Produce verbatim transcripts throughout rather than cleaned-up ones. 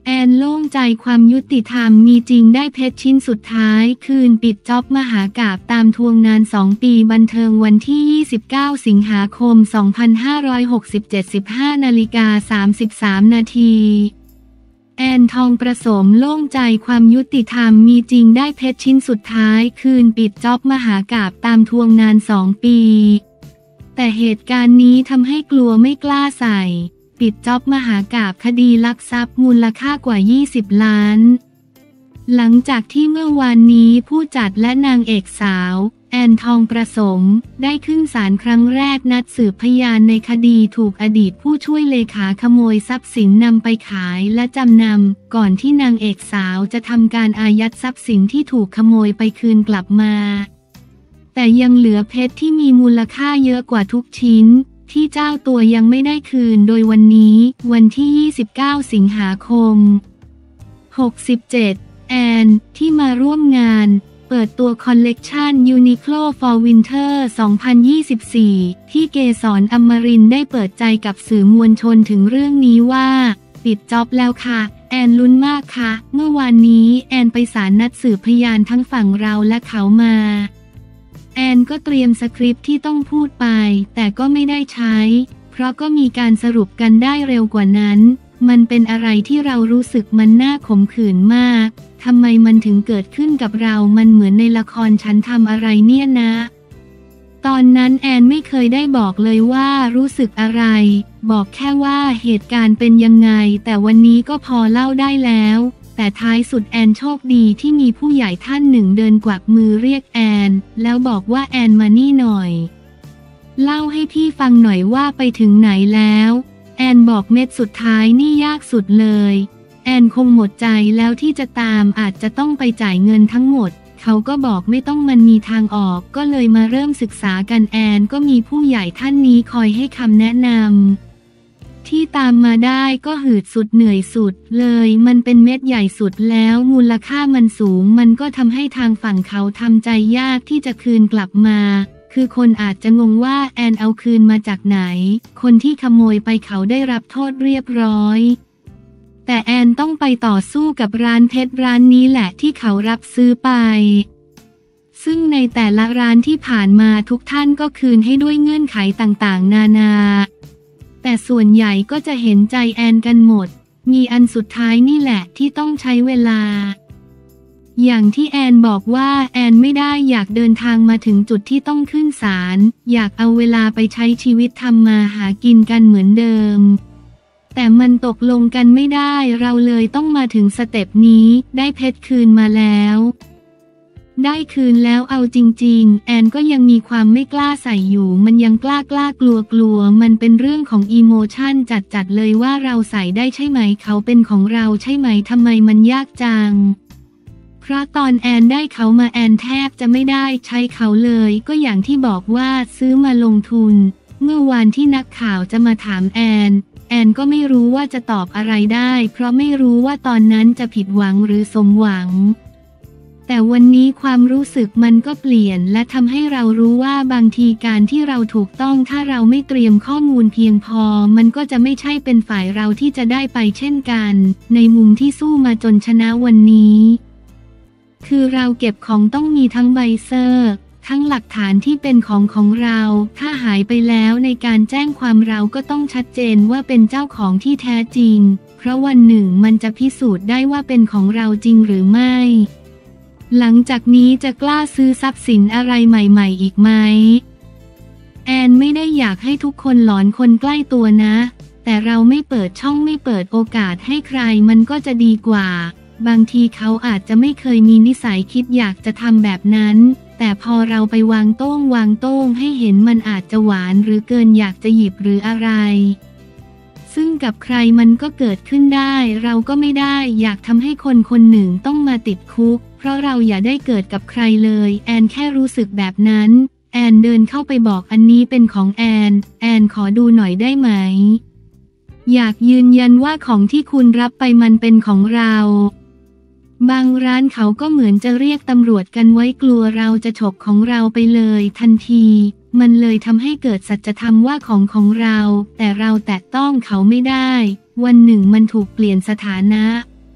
แอนโล่งใจความยุติธรรมมีจริงได้เพชรชิ้นสุดท้ายคืนปิดจ็อบมหากาพย์ตามทวงนานสองปีบันเทิงวันที่ยี่สิบเก้าสิงหาคมสองพันห้าร้อยหกสิบเจ็ด สิบห้านาฬิกาสามสิบสามนาทีแอนทองประสมโล่งใจความยุติธรรมมีจริงได้เพชรชิ้นสุดท้ายคืนปิดจ็อบมหากาพย์ตามทวงนานสองปีแต่เหตุการณ์นี้ทำให้กลัวไม่กล้าใส่ปิดจ็อบมหากาพย์คดีลักทรัพย์มูลค่ากว่ายี่สิบล้านหลังจากที่เมื่อวานนี้ผู้จัดและนางเอกสาวแอนทองประสมได้ขึ้นศาลครั้งแรกนัดสืบพยานในคดีถูกอดีตผู้ช่วยเลขาขโมยทรัพย์สินนำไปขายและจำนำก่อนที่นางเอกสาวจะทำการอายัดทรัพย์สินที่ถูกขโมยไปคืนกลับมาแต่ยังเหลือเพชรที่มีมูลค่าเยอะกว่าทุกชิ้นที่เจ้าตัวยังไม่ได้คืนโดยวันนี้วันที่ยี่สิบเก้าสิงหาคมหกสิบเจ็ดแอนที่มาร่วมงานเปิดตัวคอลเลกชัน Uniqlo for Winter สองพันยี่สิบสี่ที่เกษรอมรินทร์ได้เปิดใจกับสื่อมวลชนถึงเรื่องนี้ว่าปิดจ็อบแล้วค่ะแอนลุ้นมากค่ะเมื่อวานนี้แอนไปศาลนัดสืบพยานทั้งฝั่งเราและเขามาแอนก็เตรียมสคริปต์ที่ต้องพูดไปแต่ก็ไม่ได้ใช้เพราะก็มีการสรุปกันได้เร็วกว่านั้นมันเป็นอะไรที่เรารู้สึกมันน่าขมขื่นมากทำไมมันถึงเกิดขึ้นกับเรามันเหมือนในละครฉันทำอะไรเนี่ยนะตอนนั้นแอนไม่เคยได้บอกเลยว่ารู้สึกอะไรบอกแค่ว่าเหตุการณ์เป็นยังไงแต่วันนี้ก็พอเล่าได้แล้วแต่ท้ายสุดแอนโชคดีที่มีผู้ใหญ่ท่านหนึ่งเดินกวักมือเรียกแอนแล้วบอกว่าแอนมานี่หน่อยเล่าให้พี่ฟังหน่อยว่าไปถึงไหนแล้วแอนบอกเม็ดสุดท้ายนี่ยากสุดเลยแอนคงหมดใจแล้วที่จะตามอาจจะต้องไปจ่ายเงินทั้งหมดเขาก็บอกไม่ต้องมันมีทางออกก็เลยมาเริ่มศึกษากันแอนก็มีผู้ใหญ่ท่านนี้คอยให้คำแนะนำที่ตามมาได้ก็หืดสุดเหนื่อยสุดเลยมันเป็นเม็ดใหญ่สุดแล้วมูลค่ามันสูงมันก็ทำให้ทางฝั่งเขาทำใจยากที่จะคืนกลับมาคือคนอาจจะงงว่าแอนเอาคืนมาจากไหนคนที่ขโมยไปเขาได้รับโทษเรียบร้อยแต่แอนต้องไปต่อสู้กับร้านเพชรร้านนี้แหละที่เขารับซื้อไปซึ่งในแต่ละร้านที่ผ่านมาทุกท่านก็คืนให้ด้วยเงื่อนไขต่างๆนานาแต่ส่วนใหญ่ก็จะเห็นใจแอนกันหมดมีอันสุดท้ายนี่แหละที่ต้องใช้เวลาอย่างที่แอนบอกว่าแอนไม่ได้อยากเดินทางมาถึงจุดที่ต้องขึ้นศาลอยากเอาเวลาไปใช้ชีวิตทำมาหากินกันเหมือนเดิมแต่มันตกลงกันไม่ได้เราเลยต้องมาถึงสเต็ปนี้ได้เพชรคืนมาแล้วได้คืนแล้วเอาจริงๆแอนก็ยังมีความไม่กล้าใส่อยู่มันยังกล้ากล้ากลัวกลัวมันเป็นเรื่องของอีโมชันจัดๆเลยว่าเราใส่ได้ใช่ไหมเขาเป็นของเราใช่ไหมทำไมมันยากจังเพราะตอนแอนได้เขามาแอนแทบจะไม่ได้ใช้เขาเลยก็อย่างที่บอกว่าซื้อมาลงทุนเมื่อวานที่นักข่าวจะมาถามแอนแอนก็ไม่รู้ว่าจะตอบอะไรได้เพราะไม่รู้ว่าตอนนั้นจะผิดหวังหรือสมหวังแต่วันนี้ความรู้สึกมันก็เปลี่ยนและทำให้เรารู้ว่าบางทีการที่เราถูกต้องถ้าเราไม่เตรียมข้อมูลเพียงพอมันก็จะไม่ใช่เป็นฝ่ายเราที่จะได้ไปเช่นกันในมุมที่สู้มาจนชนะวันนี้คือเราเก็บของต้องมีทั้งใบเซอร์ทั้งหลักฐานที่เป็นของของเราถ้าหายไปแล้วในการแจ้งความเราก็ต้องชัดเจนว่าเป็นเจ้าของที่แท้จริงเพราะวันหนึ่งมันจะพิสูจน์ได้ว่าเป็นของเราจริงหรือไม่หลังจากนี้จะกล้าซื้อทรัพย์สินอะไรใหม่ๆอีกไหมแอนไม่ได้อยากให้ทุกคนหลอนคนใกล้ตัวนะแต่เราไม่เปิดช่องไม่เปิดโอกาสให้ใครมันก็จะดีกว่าบางทีเขาอาจจะไม่เคยมีนิสัยคิดอยากจะทำแบบนั้นแต่พอเราไปวางโต้งวางโต้งให้เห็นมันอาจจะหวานหรือเกินอยากจะหยิบหรืออะไรซึ่งกับใครมันก็เกิดขึ้นได้เราก็ไม่ได้อยากทำให้คนคนหนึ่งต้องมาติดคุกเพราะเราอย่าได้เกิดกับใครเลยแอนแค่รู้สึกแบบนั้นแอนเดินเข้าไปบอกอันนี้เป็นของแอนแอนขอดูหน่อยได้ไหมอยากยืนยันว่าของที่คุณรับไปมันเป็นของเราบางร้านเขาก็เหมือนจะเรียกตำรวจกันไว้กลัวเราจะฉกของเราไปเลยทันทีมันเลยทำให้เกิดสัจธรรมว่าของของเราแต่เราแตะต้องเขาไม่ได้วันหนึ่งมันถูกเปลี่ยนสถานะ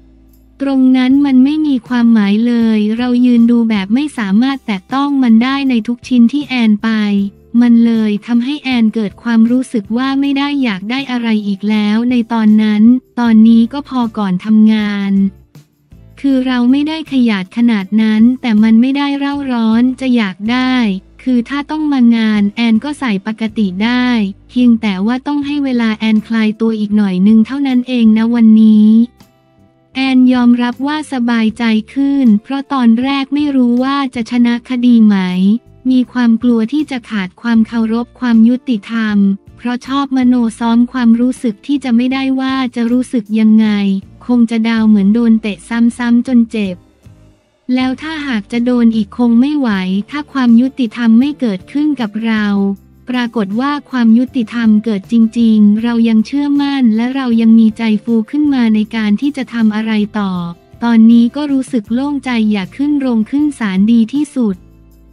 ตรงนั้นมันไม่มีความหมายเลยเรายืนดูแบบไม่สามารถแตะต้องมันได้ในทุกชิ้นที่แอนไปมันเลยทำให้แอนเกิดความรู้สึกว่าไม่ได้อยากได้อะไรอีกแล้วในตอนนั้นตอนนี้ก็พอก่อนทำงานคือเราไม่ได้ขยาดขนาดนั้นแต่มันไม่ได้เร่าร้อนจะอยากได้คือถ้าต้องมางานแอนก็ใส่ปกติได้เพียงแต่ว่าต้องให้เวลาแอนคลายตัวอีกหน่อยนึงเท่านั้นเองนะวันนี้แอนยอมรับว่าสบายใจขึ้นเพราะตอนแรกไม่รู้ว่าจะชนะคดีไหมมีความกลัวที่จะขาดความเคารพความยุติธรรมเพราะชอบมโนซ้อมความรู้สึกที่จะไม่ได้ว่าจะรู้สึกยังไงคงจะดาวเหมือนโดนเตะซ้ำๆจนเจ็บแล้วถ้าหากจะโดนอีกคงไม่ไหวถ้าความยุติธรรมไม่เกิดขึ้นกับเราปรากฏว่าความยุติธรรมเกิดจริงๆเรายังเชื่อมั่นและเรายังมีใจฟูขึ้นมาในการที่จะทำอะไรต่อตอนนี้ก็รู้สึกโล่งใจอยากขึ้นโรงขึ้นศาลดีที่สุด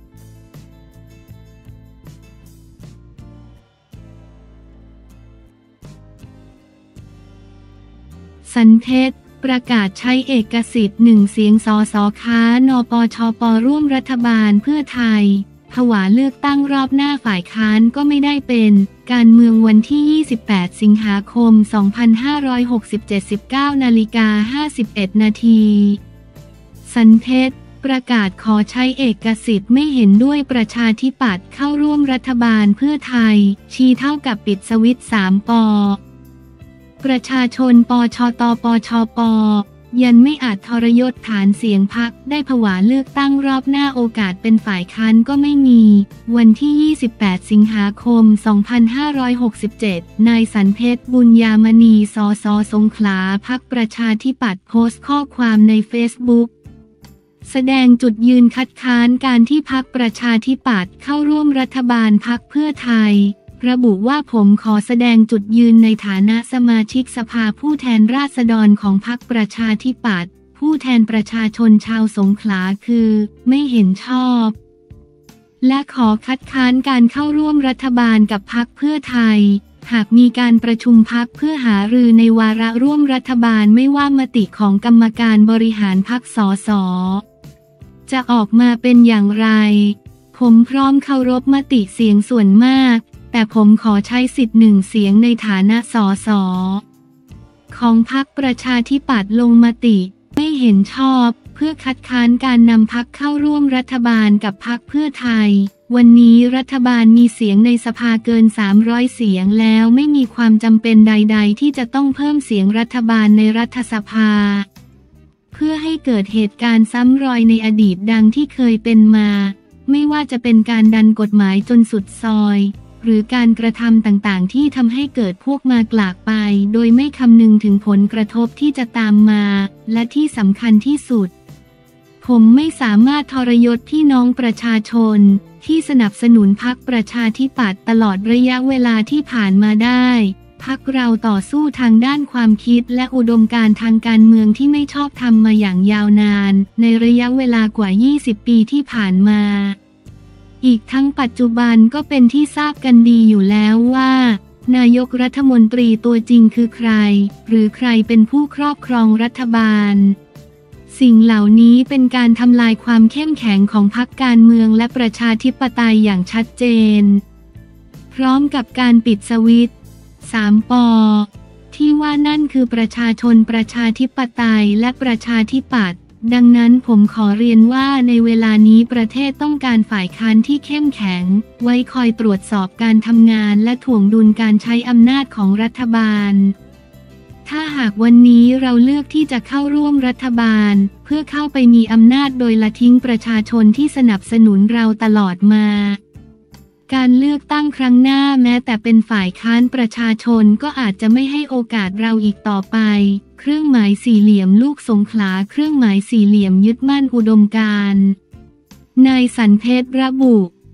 สันเพชรประกาศใช้เอกสิทธิ์หนึ่งเสียงสสค้านปชปร่วมรัฐบาลเพื่อไทยผวาเลือกตั้งรอบหน้าฝ่ายค้านก็ไม่ได้เป็นการเมืองวันที่ยี่สิบแปดสิงหาคมสองพันห้าร้อยหกสิบเจ็ด สิบเก้านาฬิกาห้าสิบเอ็ดนาทีสันเพชรประกาศขอใช้เอกสิทธิ์ไม่เห็นด้วยประชาธิปัตย์เข้าร่วมรัฐบาลเพื่อไทยชี้เท่ากับปิดสวิตช์สามปประชาชนปชตปชปยันไม่อาจทรยศฐานเสียงพรรคได้ผวาเลือกตั้งรอบหน้าโอกาสเป็นฝ่ายค้านก็ไม่มีวันที่ยี่สิบแปดสิงหาคมสองพันห้าร้อยหกสิบเจ็ดนายสันเพชรบุญญามณีสสสงขลาพรรคประชาธิปัตย์โพสต์ข้อความในเฟซบุ๊กแสดงจุดยืนคัดค้านการที่พรรคประชาธิปัตย์เข้าร่วมรัฐบาลพรรคเพื่อไทยระบุว่าผมขอแสดงจุดยืนในฐานะสมาชิกสภาผู้แทนราษฎรของพรรคประชาธิปัตย์ผู้แทนประชาชนชาวสงขลาคือไม่เห็นชอบและขอคัดค้านการเข้าร่วมรัฐบาลกับพรรคเพื่อไทยหากมีการประชุมพรรคเพื่อหารือในวาระร่วมรัฐบาลไม่ว่ามติของกรรมการบริหารพรรคสสจะออกมาเป็นอย่างไรผมพร้อมเคารพมติเสียงส่วนมากแต่ผมขอใช้สิทธิ์หนึ่งเสียงในฐานะสสของพรรคประชาธิปัตย์ลงมติไม่เห็นชอบเพื่อคัดค้านการนำพรรคเข้าร่วมรัฐบาลกับพรรคเพื่อไทยวันนี้รัฐบาลมีเสียงในสภาเกินสามร้อยเสียงแล้วไม่มีความจำเป็นใดๆที่จะต้องเพิ่มเสียงรัฐบาลในรัฐสภาเพื่อให้เกิดเหตุการณ์ซ้ำรอยในอดีตดังที่เคยเป็นมาไม่ว่าจะเป็นการดันกฎหมายจนสุดซอยหรือการกระทำต่างๆที่ทำให้เกิดพวกมากลากไปโดยไม่คำนึงถึงผลกระทบที่จะตามมาและที่สำคัญที่สุดผมไม่สามารถทรยศพี่น้องประชาชนที่สนับสนุนพรรคประชาธิปัตย์ตลอดระยะเวลาที่ผ่านมาได้พรรคเราต่อสู้ทางด้านความคิดและอุดมการณ์ทางการเมืองที่ไม่ชอบธรรมมาอย่างยาวนานในระยะเวลากว่ายี่สิบปีที่ผ่านมาอีกทั้งปัจจุบันก็เป็นที่ทราบกันดีอยู่แล้วว่านายกรัฐมนตรีตัวจริงคือใครหรือใครเป็นผู้ครอบครองรัฐบาลสิ่งเหล่านี้เป็นการทำลายความเข้มแข็งของพรรคการเมืองและประชาธิปไตยอย่างชัดเจนพร้อมกับการปิดสวิตช์สามปที่ว่านั่นคือประชาชนประชาธิปไตยและประชาธิปัตย์ดังนั้นผมขอเรียนว่าในเวลานี้ประเทศต้องการฝ่ายค้านที่เข้มแข็งไว้คอยตรวจสอบการทำงานและถ่วงดุลการใช้อำนาจของรัฐบาลถ้าหากวันนี้เราเลือกที่จะเข้าร่วมรัฐบาลเพื่อเข้าไปมีอำนาจโดยละทิ้งประชาชนที่สนับสนุนเราตลอดมาการเลือกตั้งครั้งหน้าแม้แต่เป็นฝ่ายค้านประชาชนก็อาจจะไม่ให้โอกาสเราอีกต่อไปเครื่องหมายสี่เหลี่ยมลูกสงขลาเครื่องหมายสี่เหลี่ยมยึดมั่นอุดมการณ์นายสันเพชรระบุ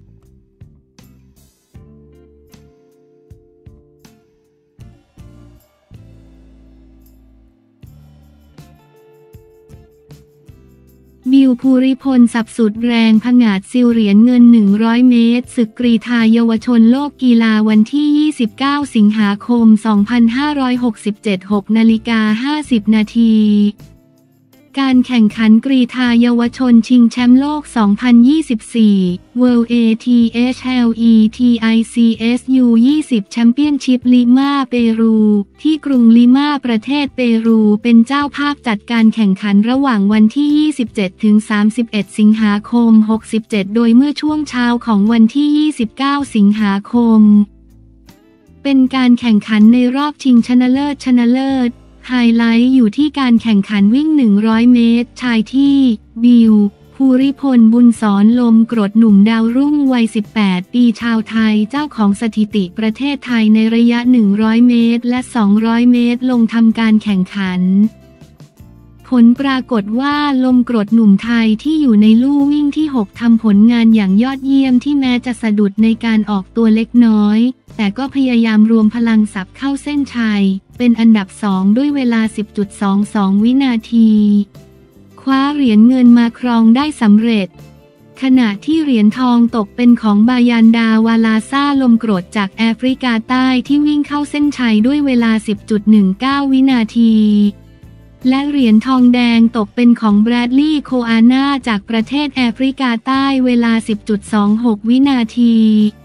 บิวภูริพลสับสุดแรงผงาดซิลเหรียญเงินหนึ่งร้อยเมตรศึกกรีฑาเยาวชนโลกกีฬาวันที่ยี่สิบเก้าสิงหาคมสองพันห้าร้อยหกสิบเจ็ด หกนาฬิกาห้าสิบนาทีการแข่งขันกรีฑาเยาวชนชิงแชมป์โลก สองพันยี่สิบสี่ World เอ ที เอช แอล อี ที ไอ ซี เอส ยู ยี่สิบ Championship ลิมาเปรูที่กรุงลิมาประเทศเปรูเป็นเจ้าภาพจัดการแข่งขันระหว่างวันที่ ยี่สิบเจ็ดถึงสามสิบเอ็ด สิงหาคม หกสิบเจ็ด โดยเมื่อช่วงเช้าของวันที่ ยี่สิบเก้า สิงหาคมเป็นการแข่งขันในรอบชิงชนะเลิศชนะเลิศไฮไลท์อยู่ที่การแข่งขันวิ่ง หนึ่งร้อย เมตรชายที่บิวภูริพลบุญสอนลมกรดหนุ่มดาวรุ่งวัย สิบแปด ปีชาวไทยเจ้าของสถิติประเทศไทยในระยะ หนึ่งร้อย เมตรและ สองร้อย เมตรลงทำการแข่งขันผลปรากฏว่าลมกรดหนุ่มไทยที่อยู่ในลู่วิ่งที่ หก ทำผลงานอย่างยอดเยี่ยมที่แม้จะสะดุดในการออกตัวเล็กน้อยแต่ก็พยายามรวมพลังสับเข้าเส้นชัยเป็นอันดับสองด้วยเวลา สิบจุดสองสอง วินาทีคว้าเหรียญเงินมาครองได้สำเร็จขณะที่เหรียญทองตกเป็นของบายันดาวาลาซาลมกรดจากแอฟริกาใต้ที่วิ่งเข้าเส้นชัยด้วยเวลา สิบจุดหนึ่งเก้า วินาทีและเหรียญทองแดงตกเป็นของแบรดลีย์โคอาน่าจากประเทศแอฟริกาใต้เวลา สิบจุดสองหก วินาที